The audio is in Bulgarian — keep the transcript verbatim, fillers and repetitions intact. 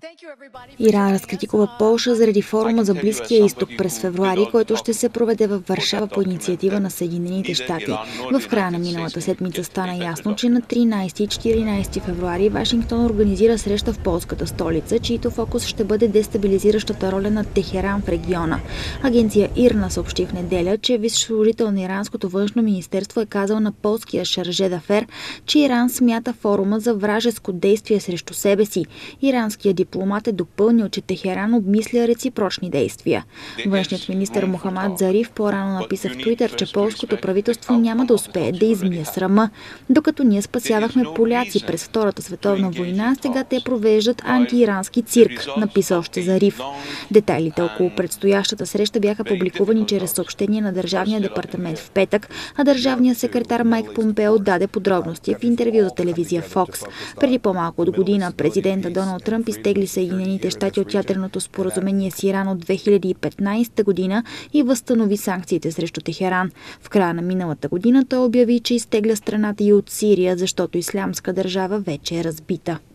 Иран разкритикува Полша заради форума за Близкия изток през февруари, който ще се проведе във Варшава по инициатива на Съединените щати. В края на миналата седмица стана ясно, че на тринайсети и четиринайсети февруари Вашингтон организира среща в полската столица, чийто фокус ще бъде дестабилизиращата роля на Техеран в региона. Агенция ИРНА съобщи в неделя, че висш служител на иранското външно министерство е казал на полския Шарже дафер, че Иран смята форума за вражеско действие срещу себе си. Иранският дипломат е допълнил, че Техеран обмисля реципрочни действия. Външният министър Мохамад Зариф по-рано написа в Твитър, че полското правителство няма да успее да измие срама. Докато ние спасявахме поляци през Втората световна война, сега те провеждат антиирански цирк, написа още Зариф. Детайлите около предстоящата среща бяха публикувани чрез съобщение на Държавния департамент в петък, а държавният секретар Майк Помпео даде подробности в интервю за телевизия Fox. Преди по-малко от година президента Доналд Тръмп изтегли Съединените щати от ядреното споразумение с Иран от две хиляди и петнайсета година и възстанови санкциите срещу Техеран. В края на миналата година той обяви, че изтегля страната и от Сирия, защото Ислямска държава вече е разбита.